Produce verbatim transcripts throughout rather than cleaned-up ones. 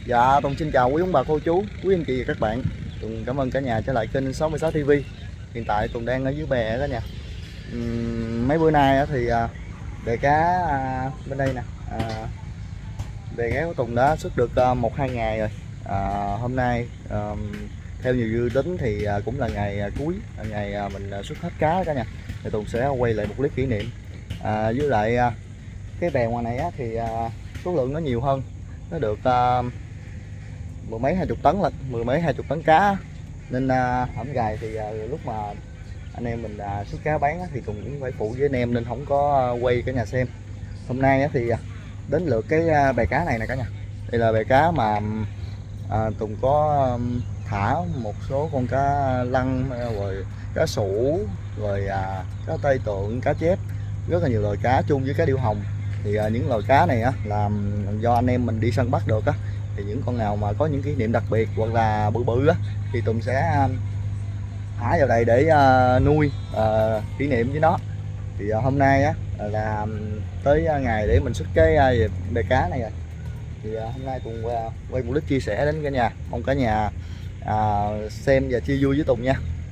Dạ, Tùng xin chào quý ông bà cô chú, quý anh chị và các bạn. Tùng cảm ơn cả nhà trở lại kênh sáu mươi sáu ti vi. Hiện tại Tùng đang ở dưới bè đó nha. Uhm, mấy bữa nay thì bè cá bên đây nè, à, bè cá của Tùng đã xuất được một hai ngày rồi. À, hôm nay à, theo nhiều dự tính thì cũng là ngày cuối, ngày mình xuất hết cá cả nhà. Thì Tùng sẽ quay lại một clip kỷ niệm. À, với lại cái bè ngoài này thì số lượng nó nhiều hơn, nó được uh, mười mấy hai chục tấn là mười mấy hai chục tấn cá, nên uh, hổng gài thì uh, lúc mà anh em mình uh, xuất cá bán thì Tùng cũng phải phụ với anh em nên không có uh, quay cả nhà xem. Hôm nay thì uh, đến lượt cái uh, bè cá này nè cả nhà. Đây là bè cá mà uh, Tùng có um, thả một số con cá lăng, rồi cá sủ, rồi uh, cá tây tượng, cá chép, rất là nhiều loài cá chung với cá điêu hồng. Thì uh, những loài cá này á là do anh em mình đi săn bắt được á, thì những con nào mà có những kỷ niệm đặc biệt hoặc là bự bự á thì Tùng sẽ uh, thả vào đây để uh, nuôi uh, kỷ niệm với nó. Thì uh, hôm nay á là tới uh, ngày để mình xuất cái uh, bè cá này rồi. Thì uh, hôm nay Tùng uh, quay một clip chia sẻ đến cả nhà, mong cả nhà uh, xem và chia vui với Tùng nha.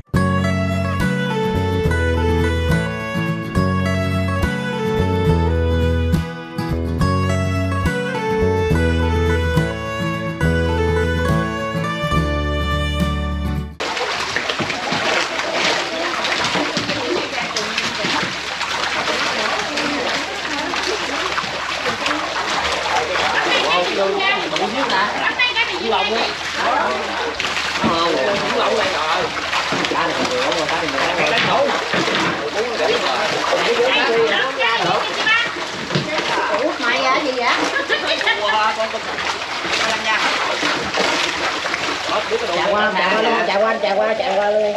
Chạy qua, chạy qua luôn, chạy qua, chạy qua, chạy qua luôn.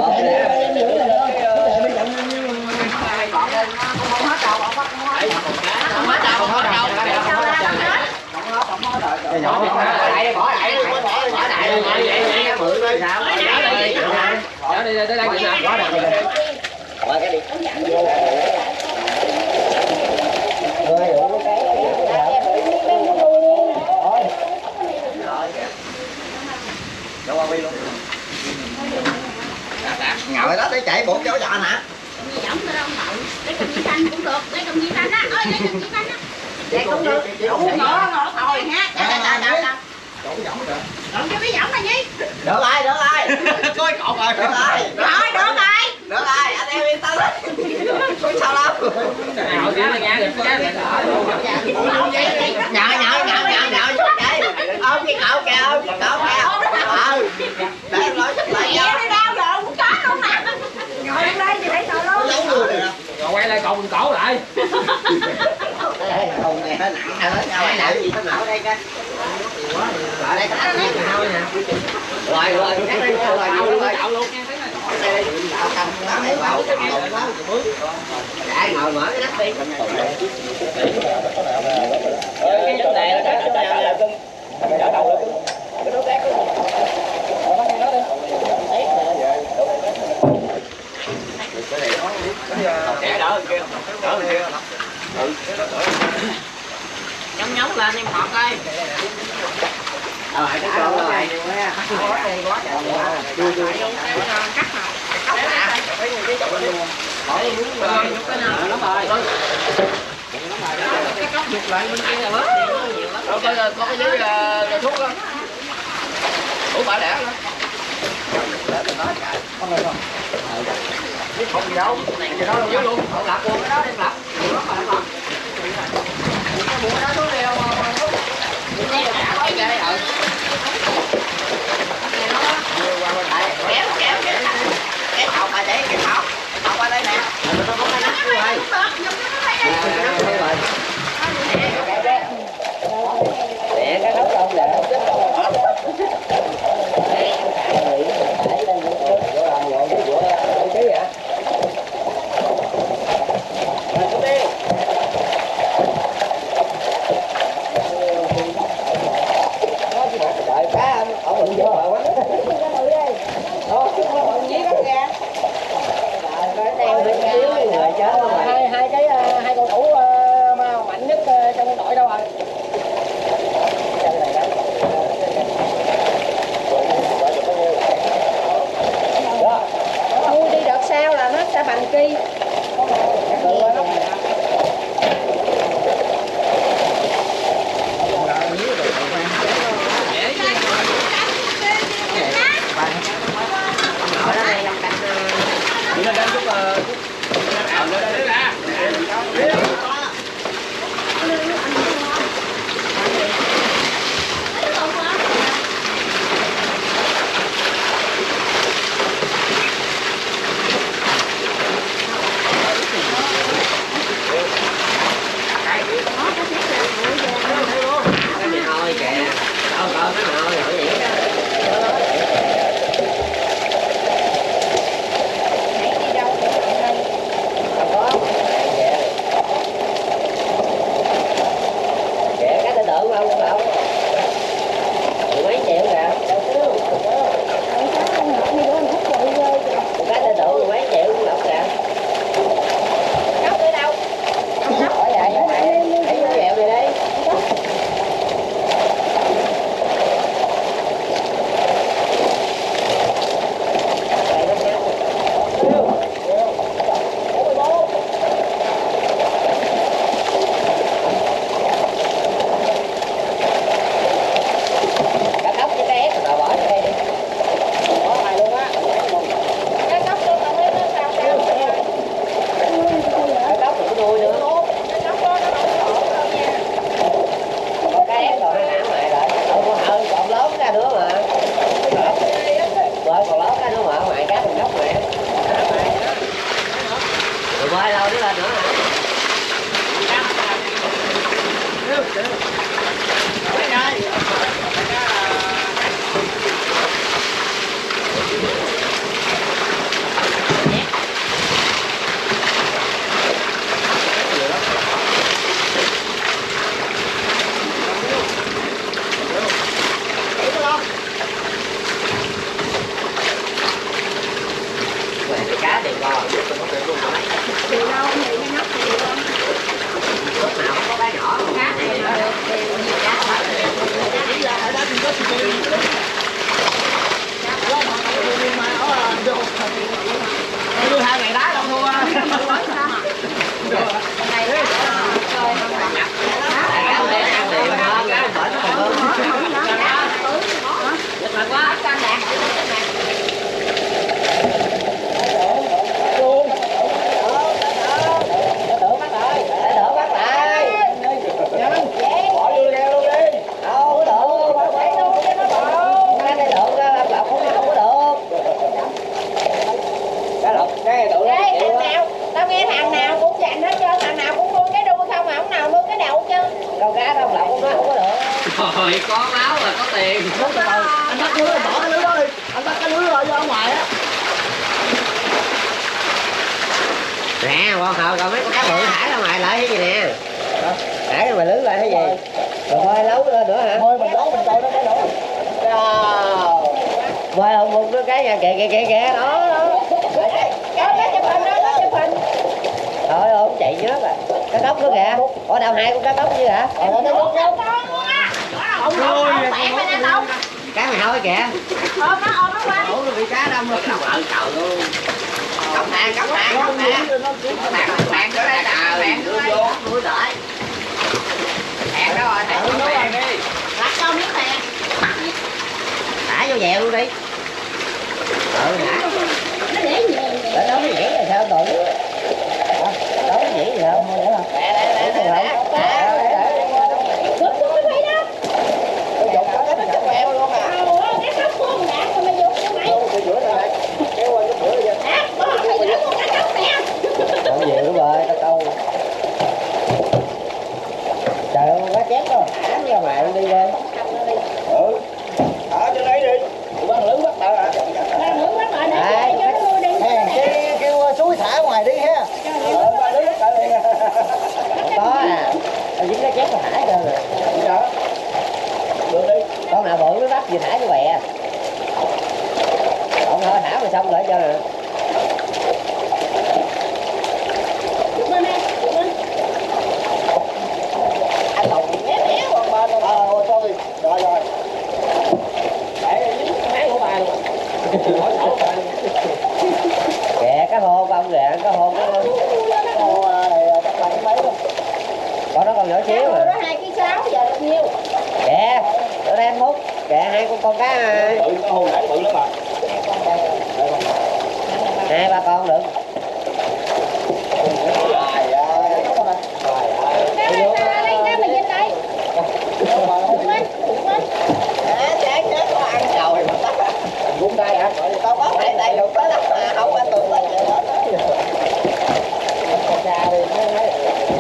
Ngồi đó để chạy bộ chỗ dọ nè. Giống nữa đâu nội, lấy cầm di xanh cũng được, lấy cầm di xanh á, ơi lấy cầm di xanh á. Vậy cũng được, cũng ngỏ ngỏ thôi ha. Đâu đâu đâu. Chỗ giống kìa. Đừng cho cái giống này nhí. Được lại, được lại. Coi cột rồi. Được lại. Rồi, được lại. Được lại, anh em yên tâm đi. Không sao đâu. Nào cá là nha, cá là nhạo nhạo nhạo nhạo nhạo vô chạy. Ôm cái cậu kìa, ôm cái cậu kìa. Ừ. Để em nói chút lại nha. Đi đau rồi, cũng có luôn nè. Ngồi lên đây thì để ngồi luôn. Rồi quay lại cột mình cổ lại. Hùng này hơi nặng hơn nhau. Phải nặng gì phải nặng ở đây coi. Ở đây có cái nào nè. Rồi rồi, cái đây rồi rồi rồi. Cậu luôn nha, thấy này. Đây đây, tao cầm nó để bảo cậu quá bước. Để ngồi mở cái nắp đi. Cái vấn đề là cái nào cưng. Đỡ đầu rồi cưng. Cái đối tác đó. Rồi bắt nó đi. Cái này nó Trẻ đỡ kia. Đỡ kia. ừ Nhóng nhóng lên em họp đây. rồi cái con rồi Có đây có chạy qua. Chưa chưa. Cắt nào. Cắt nè. Phải cái chỗ luôn. Bỏ đi đúng rồi. Cái nào lắm rồi. Cái cốc dục lại bên kia là bớt đi nhiều lắm. Rồi coi có cái giấy thuốc đó. Ủa bà đẻ nữa. để mình nói chạy con này không Chứ không gì đâu. Này gì đó luôn luôn. Họ lặp luôn cái đó đem lặp. Nhiều lắm mà lặp. Cái bụng đó xuống đeo mà thuốc. Cái này là cái ghê rồi. kéo kéo kéo kéo học mà để kéo học học qua đây nè mình có cái nắp rồi để cái nắp không để cái nào nhỏ vậy đó. Rồi có máu là có tiền. Anh bắt lưới, bỏ cái lưới đó đi. Anh bắt cái lưới rồi ra ngoài á. Nè, con hờ coi mấy con cá bự thả ra ngoài lại cái gì nè. Thả ra ngoài lưới lại cái gì? Rồi bơi lấu nữa nữa hả? Bơi mình lấu mình coi nó cái lỗ. Bơi không một đứa cái nha, kìa kìa kìa kìa đó đó. Thôi không chạy nhớ rồi. Cá cốc nữa kìa. Ở đâu hai con cá cốc chứ hả? Ờ nó cốc cốc. Ông ơi, Cá mày thôi kìa. ôm nó ôm nó qua. Ủa nó bị cá đâm rồi. Đâu ở cầu luôn. Cốc hàng, cốc hàng, cốc hàng. Cốc hàng, cốc hàng đó đây nè, hàng đưa vô, nuôi đợi. Hàng đó rồi, thả vô hàng đi. Đặt cho miếng nè. Thả vô dèo luôn đi. Ừ thả. Nó để nhiều. Để đó nó nhảy rồi sao tội. Đó nó nhảy gì không? Để để để để. Đâu nhiều nữa rồi, tao câu. Trời ơi, quá chép đâu, thả ra ngoài đi đi. Ừ. Thả trên đấy đi. Bắt lưới bắt lại hả? Bắt lưới bắt lại để cho nó nuôi đi. Kêu, kêu suối thả ngoài đi ha. Ờ, bắt lưới bắt lại liền. Không có à. Tao dính cái chép tao thả cho rồi. Gì đó? Được đi. Con nào bự nó bắt gì thả cho bè. Không thôi thả rồi xong lại cho nè. Anh Tùng méo méo qua bên rồi. Ờ, rồi sorry. Rồi rồi. Để dính máng của bà luôn. Hỏi sổ bà luôn. Kìa cá hô của ông kìa, cá hô của ông. Hô này chắc là cái mấy luôn. Con nó còn nhỏ xíu mà. Đó hai ký sáu giờ được nhiêu? Kìa, nó đang hút. Kìa hai con con cá. Bự nó hô nãy bự lắm mà. Hai ba con được. Trời ơi. Cá này ra đây, cá mày trên đây. Đúng lên, đúng lên. À, chán chết có ăn rồi mà bắt. Cũng đây hả? Tao bắt đây đây được tới lắm mà không ăn được tới vậy đó. Cha đi.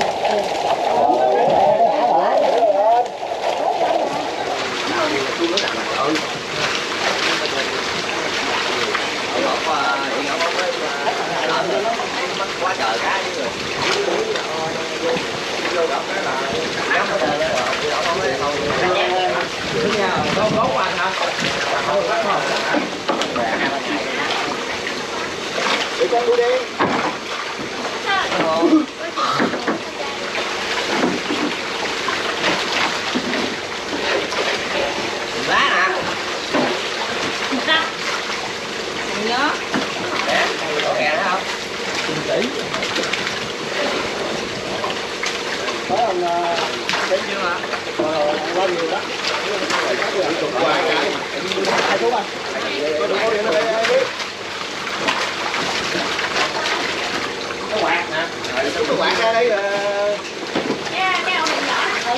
Thả bỏ. Để con đuôi đi. Lá nè. Nhớ. Để, có kè đó không? Tỷ. Có ông Tính chưa hả? lo nhiều đó. Hai số anh. Có đủ điện ở đây ai biết. Có quạt nè. Có quạt ra đây là Cái cái ông nhỏ này.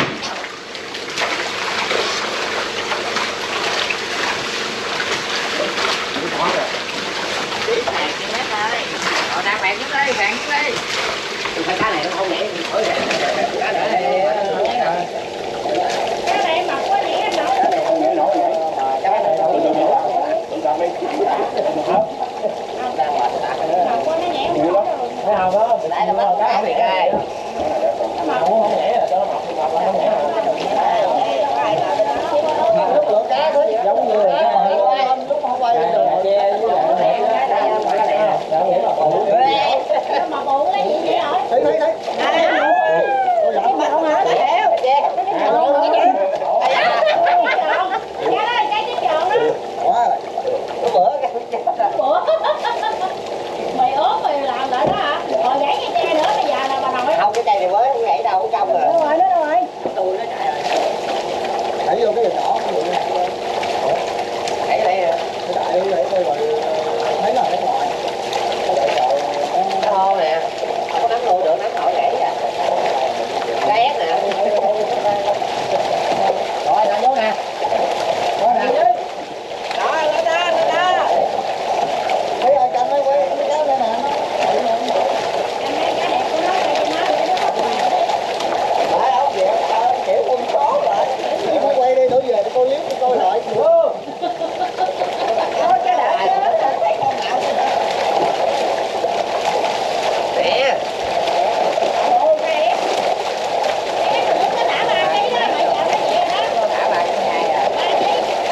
Phèn trên mét ơi. Rồi đang phèn xuống đi, phèn xuống đi. Cái cá này nó không nhảy, khỏi nhảy. Cá này Cái này mập quá nhỉ anh nổi. Mập quá nó nhảy không nổi rồi. thấy không đó, lại là mất cá bị gai. Mập Không nhảy là cho mập mập là không nhảy. nước lượng cá thôi. Giống như là lúc không quay rồi. mà bự cái gì vậy rồi? Thấy thấy thấy. Mà không hả? Hiểu. Cái tròn đó. Cái đó cái cái tròn đó. Quá. Có bữa cái Bữa. Mày ốm mày làm lại đó hả? Rồi gãy cái tre nữa bây giờ là bà nội. không cái chai này mới không nhảy đâu cũng trong rồi. Đâu rồi, đâu rồi. Tôi nó chạy rồi. Thấy vô cái đường nhỏ cái đường này. Đẩy đây nè. Cái đại để coi rồi thấy là ở ngoài. Cái đại trời Nó thô nè. Không có nắm luôn được, nắm nổi gãy à. Cái ép nè. Rồi làm vô nè. đó nè. Đó, đó, đó, đó. Thấy ai canh nó quay cái cá đây nè. Em thấy cái đẹp của nó đây nó để nó không phải đi. Phải không vậy? Kiểu quân số rồi. Chị phải quay đi đổ về để coi liếc coi lại. Có cái đại chứ. Nè. Ồ, cái ép. Cái ép nó có thả ba ký đó, mày chạm cái gì đó. Con thả ba cái hai à. Ba ký.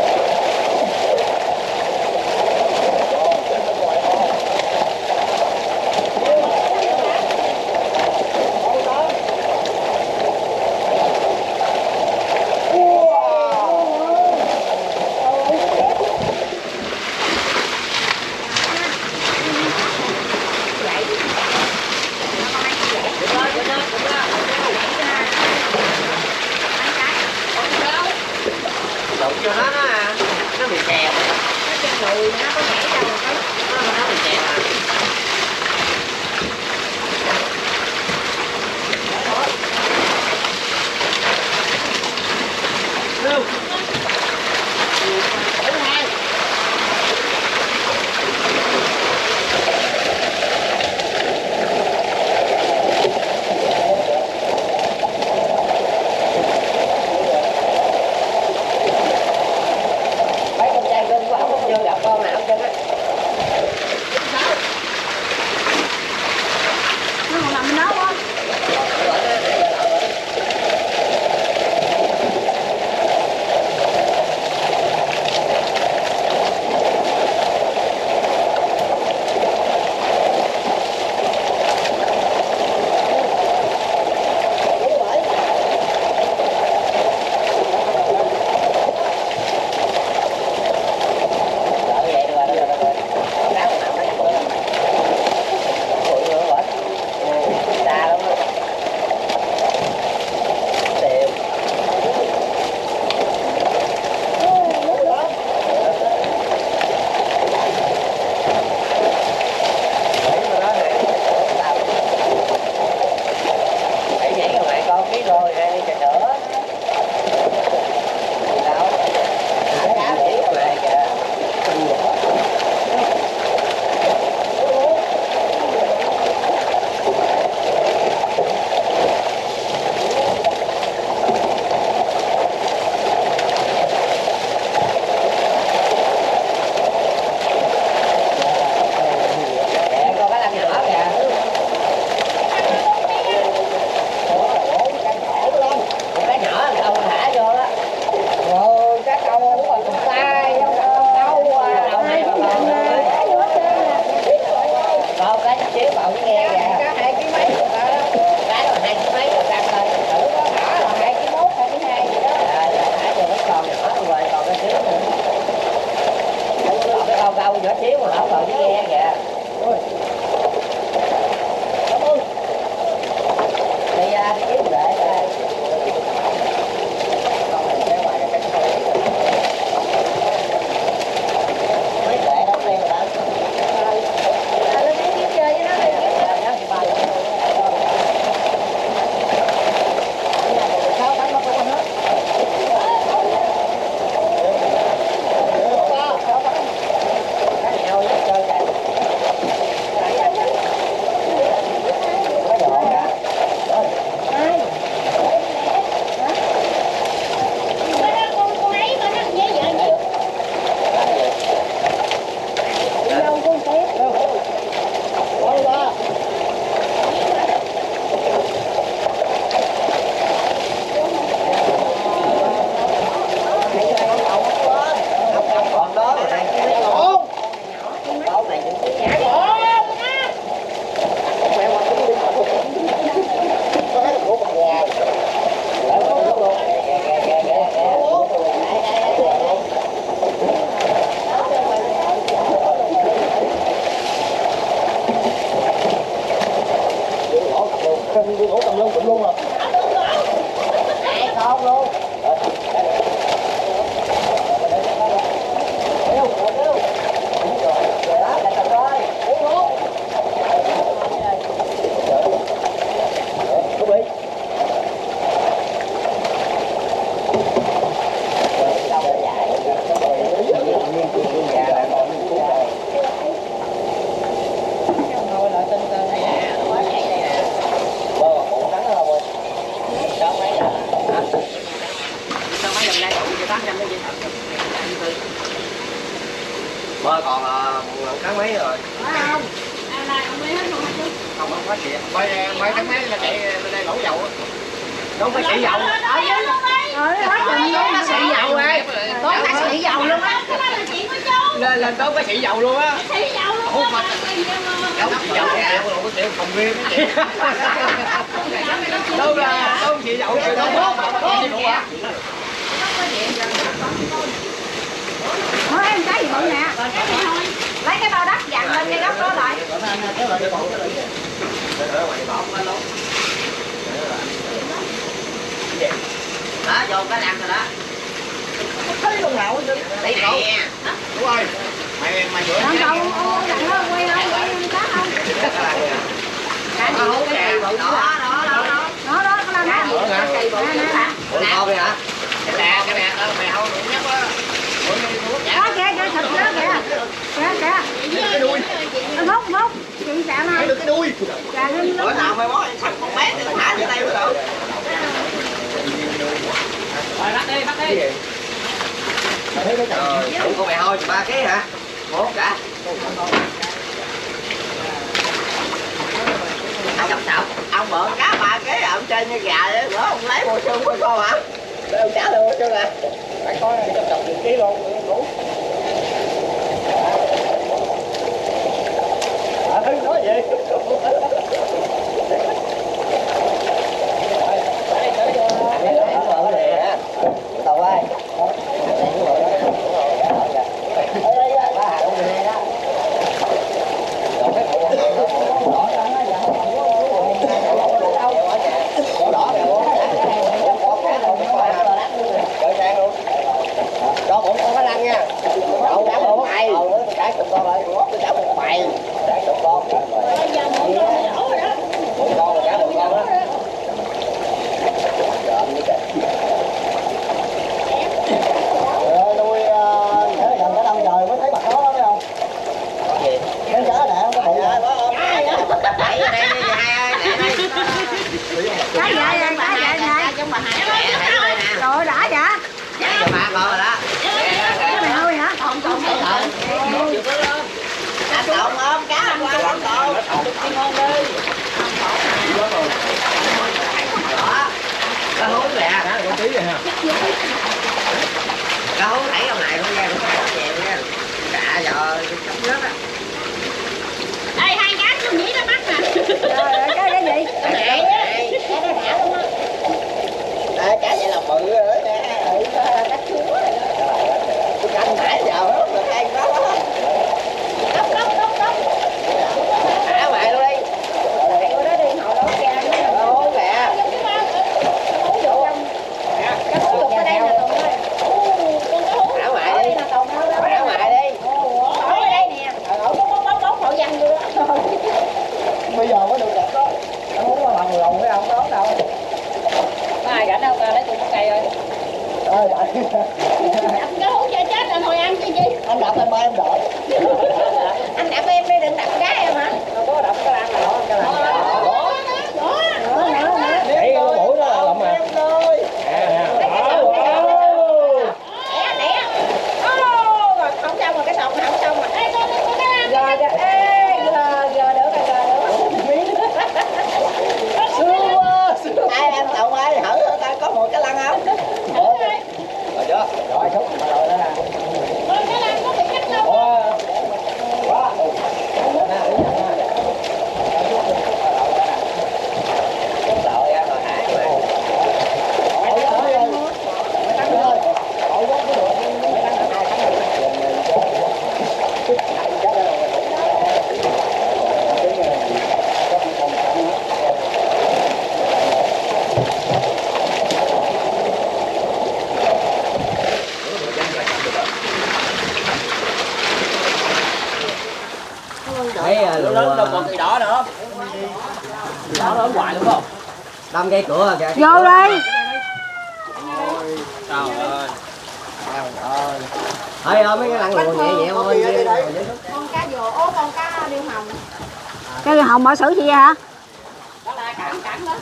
Đụng cho nó nó nó bị chèo. Nó trên đùi nó có nhảy ra một cái. Nó nó bị chèo à. Lưu. Thứ hai. Mấy con trai cưng của ổng chưa gặp con nào hết trơn á. Bơ còn uh, tháng mấy rồi? Không. À, này ông lấy hết luôn hả chú? Không, không có chuyện. Mấy mấy tháng mấy là chạy bên đây đổ dầu á. Đâu phải chạy dầu. Ở dưới luôn đi. Ờ, hết rồi, nó nó xị dầu rồi. Có phải xị dầu luôn á. Cái đó là chuyện của chú. Lên lên tới có xị dầu luôn á. Xị dầu luôn á. Đâu có dầu kẹo đâu có tiểu phòng riêng á chị. Đâu là đâu xị dầu kẹo đâu có. Thôi em cái gì bự nè. Lấy cái bao đất dặn lên cái góc đó lại. Đó, vô cái làm rồi đó. Thấy con nào Thấy cậu. Đúng rồi. Mày mày bữa Làm đâu ông dặn nó quay không, quay không có không? Cái gì bự nè. Đó, đó, đó, đó. Đó đó, có làm cái gì? Cây bự nè. Ủa con đi hả? Cái bè, cái bè đó mày hâu đụng nhất á. Đó kìa, kìa, thịt đó kìa. Kìa, kìa. Cái đuôi. Phúc, Phúc. Chuyện chạm Thấy ơi. được cái đuôi. Chạm lên Bữa lúc nào mày mối sạch con bé thì thả dưới đây cũng được. Rồi bắt đi, bắt đi. Rồi, cũng con mày thôi, ba ký hả? Một cả. Ông chọc chọc, ông bợn cá ba ký ở trên như gà đấy, bữa ông lấy một xương của con hả? Để ông trả luôn cho nè. Phải có chọc chọc một ký luôn, đủ. À, nói gì? Tàu ơi. Cho bụng con nó lăn nha. Đậu đã một mày. Cái cùng con lại, tôi trả một mày. Cái cùng con. Một con rồi trả một con đó. nuôi để gần cả năm trời mới thấy mặt đó phải không? Có gì? Cái giá đẻ không có bự à? Đẩy đây đi, hai ơi, đẩy đây. cái vậy vậy, cái vậy vậy. Giống bà hai mẹ đẩy đây nè. Rồi đã vậy. Đẩy cho ba con rồi đó. Cái mày ơi hả? Không không không không. Anh Tổng ôm cá anh qua anh Tổng. Đi ngon đi. Đó. Cá hú nè. Cá con tí vậy ha. Cá hú thảy ông này con ra cũng phải chèo nha. Cả giờ trong nước á. Ê hai cá tôi nghĩ nó bắt nè. Trời ơi, cái đó gì? Cái này cái đó đã luôn á. Đây cá vậy là bự rồi đó nè. Cá chúa. Anh nãy giờ đó được ăn đó. Đốc đốc đốc đốc. Thả mày luôn đi. Cái đó đi hồi đó ra nó Ôi mẹ. cái hú tục ở đây nè Tùng ơi. Thả mày đi. Thả mày đi. Ở đây nè. Ở bóng bóng bóng bóng họ văng vô đó. Bây giờ mới được đẹp đó. Nó muốn qua bằng lòng với ông đó đâu. Có ai rảnh đâu, lấy tôi có cây ơi. Ơi đại. Đập cái hú cho chết rồi ngồi ăn chi chi. Anh đập em ba em đợi. Anh đập em đi, đừng đập gái em hả? Đâu có đập cái lan nào cái lan. Đấy cái mũi đó là lộn mà. Không xong rồi, cái sọt này không xong rồi. Giờ giờ ê giờ giờ được rồi, giờ được. Sướng quá. Ai em Tổng ơi, hở ta có một cái lăng không? Rồi chưa? Rồi xúc rồi đó nè. Cái lan có bị cắt đâu. Quá. Sợ ra rồi hả? Thấy lùa đâu còn cây đỏ nữa. Đỏ nó ở ngoài đúng không? Đâm cây cửa kìa. Vô đi. Trời ơi. Thôi ơi mấy cái lăng lùa nhẹ nhẹ thôi. Con cá dồ, ô con cá điêu hồng. Cái điêu hồng mở xử gì vậy hả? Đó là cẳng cẳng đó.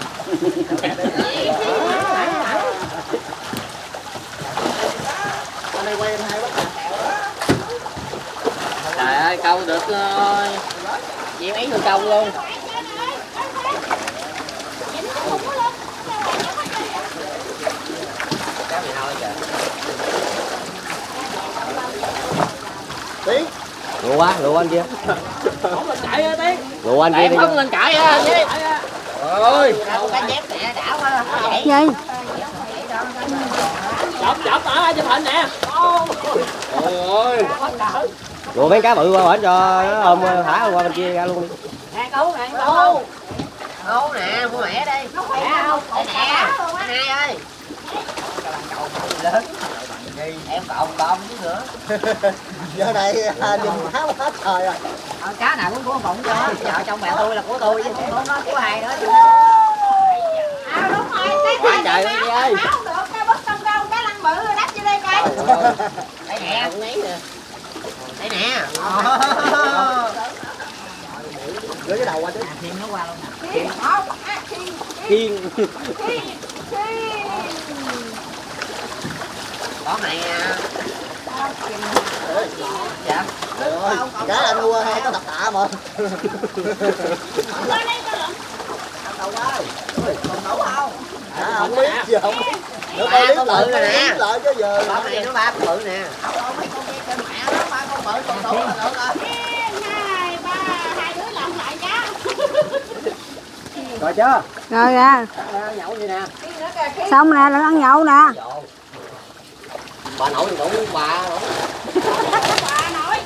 đầu được chị mấy người công luôn. Cá mày thôi trời. Tí. Lùa quá, lùa anh kia. Không lên cãi á Tiến. Lùa anh kia đi. Không lên cãi á anh chứ. Ôi. Đâu cái dép nè đã quá. Gì? Chọc chọc ở chụp hình nè. Trời ơi. Lùa mấy cá bự qua bển cho nó ôm thả qua bên kia ra luôn đi. Nè cứu nè cứu. Cứu nè, mua mẹ đi. Mẹ không? Đây nè. Hai ơi. Lớn. Em cộng cộng chứ nữa. Giờ này nhìn cá quá trời rồi. Ờ, cá nào cũng của Phụng cho. Vợ chồng mẹ tôi là của tôi chứ không có nó của ai nữa chứ. À đúng rồi, cái Quá trời ơi ơi. không được, cái bớt trong đâu, cái lăn bự đắp vô đây coi. Đây nè. Đây nè. Gửi cái đầu qua chứ. Thêm nó qua luôn nè. Khiên, không, à, khiên, Khiên. khiên, khiên. Có này à. Dạ. Rồi, cá anh mua hay có tập tạ mà. Qua đây coi lận. Đâu ơi. Còn đủ không? À, không biết giờ không biết. Nó Ba coi con lại bự rồi nè. lại chứ giờ. Con này nó ba con bự nè. Không mấy con kia trên mẹ nó ba con bự còn đủ là được rồi. Khiên, hai, ba, hai đứa lộn lại giá. Rồi chưa? Rồi ra. Nhậu đi nè. Xong nè, là ăn nhậu nè. Bà nội đủ bà đủ. Bà nội.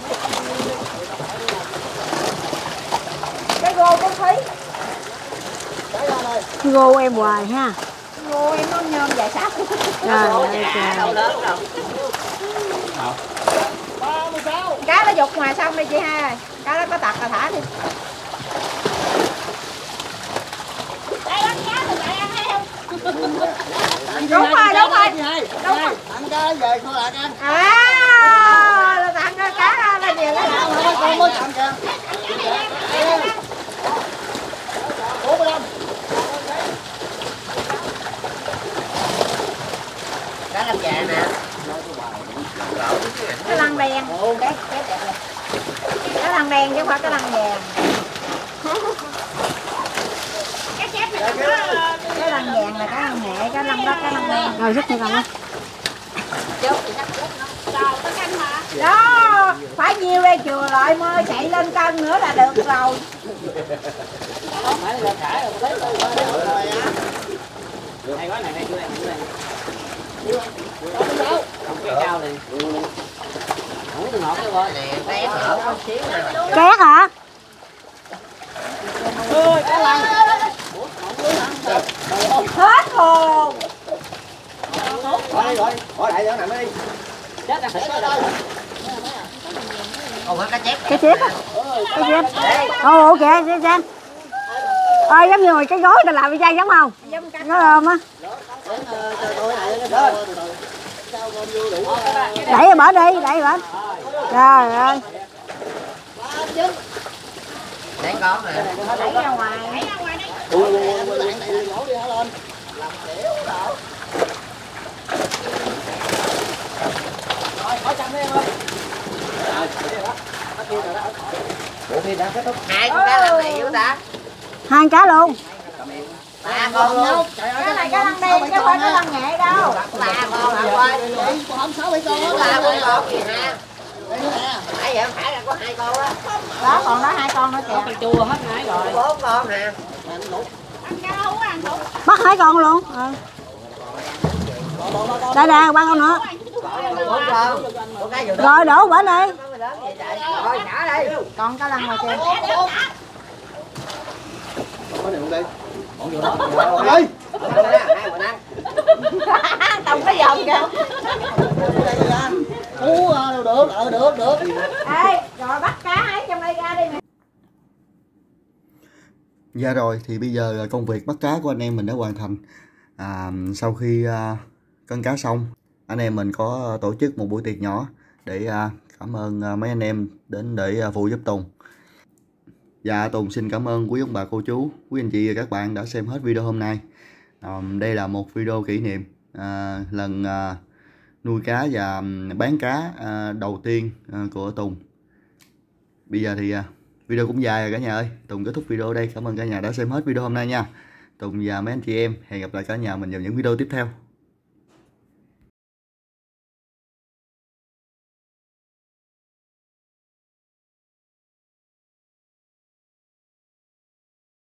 Cái gô có thấy. Gô em hoài ha. Gô em nó nhôm dài sát. Trời ơi trời. Đâu lớn đâu. Cá nó dục ngoài xong đi chị hai. Cá nó có tặc là thả đi. Đây bắt cá rồi lại ăn hay không? Đúng rồi, đúng rồi. Đúng rồi. Ăn cá về thôi lại ăn. À, là tặng cái cá ra là nhiều cái nào mà Con mới tặng kìa. bốn mươi lăm. Cá lăng dạ nè. cái lăng đen. Cái cái đẹp này. Cái lăng đen chứ không phải cái lăng vàng. Cái chép này cái lăng vàng là cái lăng nghệ, cái lăng đó cái lăng đen. Rồi giúp tôi cầm á. Đó, phải nhiêu đây chừa lại mới chạy lên cân nữa là được rồi. Hay quá này, hay chưa này. Không cái cao này. Không có ngọt cái bò Nè, té ở con xíu nè. Két hả? ơi, cá lăng. Hết hồn. Rồi đi rồi, khỏi lại cho nằm đi. Chết ra thịt rồi. Ồ, cá chép. Cái chép á. Cái chép. Ồ kìa, xem xem. Ơi giống như rồi cái gối ta làm với dây giống không? Nó ôm á. Đẩy bả đi, đẩy bả. Trời ơi. Để con nè. Đẩy ra ngoài. Đẩy ra ngoài đi. Bộ kia đã kết thúc. Hai con cá lăng này dữ ta. Hai cá luôn. Ba con luôn. Cái này cá lăng đen chứ không phải cá lăng nghệ đâu. Ba con hả quay. Còn sáu bảy con Ba con con gì ha. Nãy giờ phải là có hai con á. Đó còn đó hai con nữa kìa. Con chua hết nãy rồi. Bốn con nè. Bắt hai con luôn. Ừ. Đây nè, ba con nữa. Bốn con. Con cá vừa Rồi đổ bển đi. Rồi xả đi. Còn cá lăng ngoài kia. Có này không đây? Còn vừa đó. Ơi. Hai mình ăn. Không có dòng kìa. Ú được, ờ được, được. Ê, rồi bắt cá ấy trong đây ra đi mày. Dạ rồi, thì bây giờ công việc bắt cá của anh em mình đã hoàn thành. À, sau khi à, cân cá xong, anh em mình có tổ chức một buổi tiệc nhỏ để à, cảm ơn à, mấy anh em đến để à, phụ giúp Tùng. Dạ, Tùng xin cảm ơn quý ông bà cô chú, quý anh chị và các bạn đã xem hết video hôm nay. À, đây là một video kỷ niệm à, lần à, nuôi cá và bán cá à, đầu tiên à, của Tùng. Bây giờ thì video cũng dài rồi cả nhà ơi. Tùng kết thúc video ở đây. Cảm ơn cả nhà đã xem hết video hôm nay nha. Tùng và mấy anh chị em hẹn gặp lại cả nhà mình vào những video tiếp theo.